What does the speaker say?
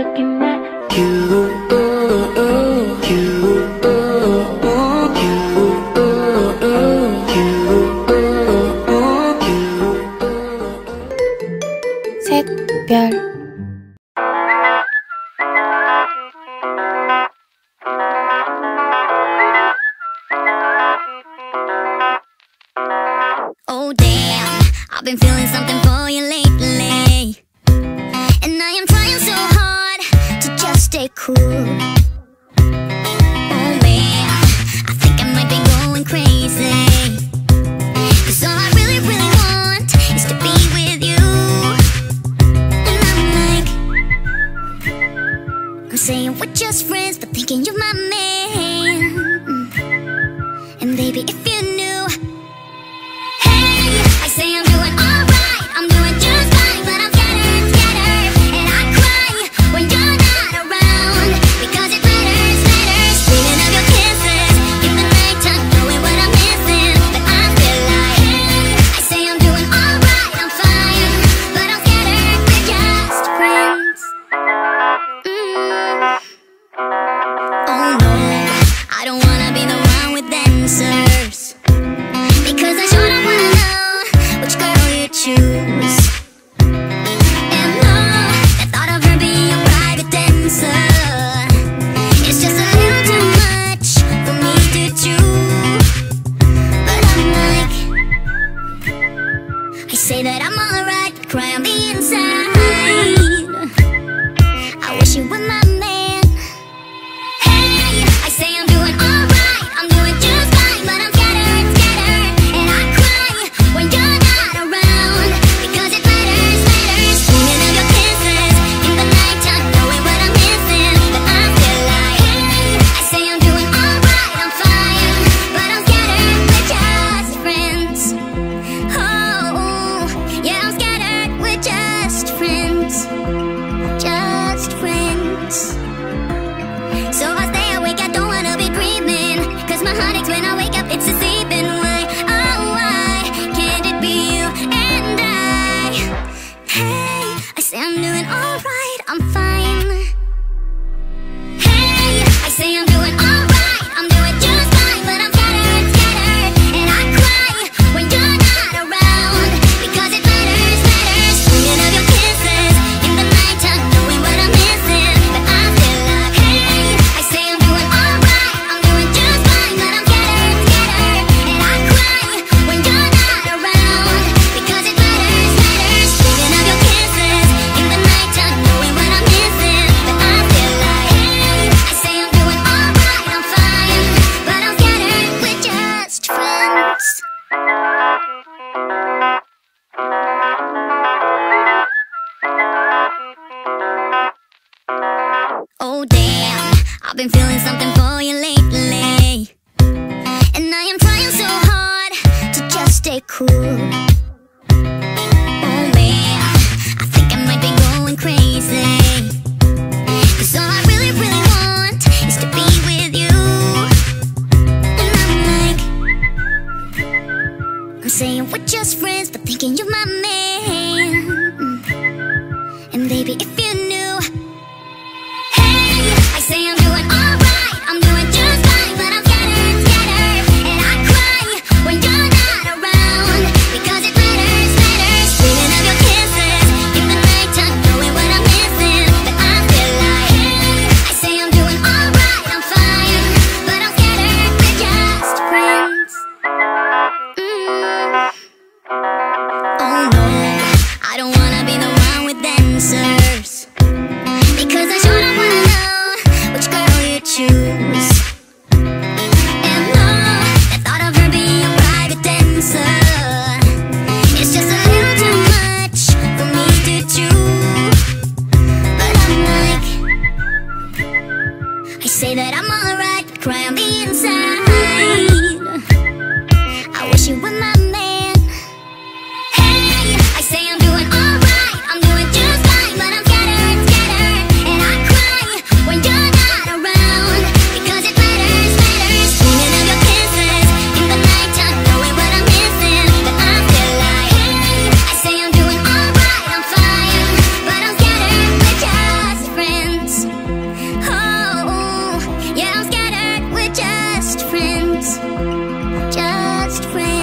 looking at you. 샛별. Oh damn, I've been feeling something for you lately, and I am trying so hard to just stay cool. Oh man, I think I might be going crazy, 'cause all I really, really want is to be with you. And I'm like, I'm saying we're just friends, but thinking you're my man. And baby, if you knew, I say I'm doing alright, I'm doing just fine, but I'm scattered, and I cry when you're not around, because it matters, dreaming of your kisses in the nighttime, knowing what I'm missing, but I feel like, I say I'm doing alright, I'm fine, but I'm scattered, we're just friends. Oh no, I don't wanna be the one with answers, because I sure don't wanna know which girl you choose. And no, the thought of her being a private dancer is just a little too much for me to chew. But I'm like, I say that I'm alright, but cry on the inside. I wish you were my man. Hey, I say I'm doing alright, I'm doing just fine, but I'm scattered, and I cry when you're not around, because it matters, dreaming of your kisses in the nighttime, knowing what I'm missing, but I feel like, I say I'm doing alright, I'm fine, but I'm scattered, we're just friends. Oh, yeah, I'm scattered, we're just friends, just friends. So I stay awake, I don't wanna be dreaming, 'cause my heart aches when I wake up, it's deceiving. Why, oh why can't it be you and I? Hey, I say I'm doing alright, I'm fine. Hey, I say I'm doing alright, I'm doing just fine, but I'm scattered, and I cry when you're not around, because it matters, dreaming of your kisses in the nighttime, knowing what I'm missing, but I feel like, hey, I say I'm doing alright, I'm doing just fine, but I'm scattered, and I cry when you're not around, because it matters, dreaming of your kisses in the nighttime, knowing what I'm missing, but I feel like, hey, I say I'm doing alright, I'm fine, but I'm scattered, we're just friends. Oh damn, I've been feeling something for you lately, and I am trying so hard to just stay cool. Oh man, I think I might be going crazy, 'cause all I really, really want is to be with you. And I'm like, I'm saying we're just friends, but thinking you're my man. And baby, if you knew, I say I'm doing alright, I'm doing just fine, but I'm scattered, and I cry when you're not around, because it matters, dreaming of your kisses in the nighttime, knowing what I'm missing, but I feel like, I say I'm doing alright, I'm fine, but I'm scattered, we're just friends. Oh no, I don't wanna be the one with answers, best friend.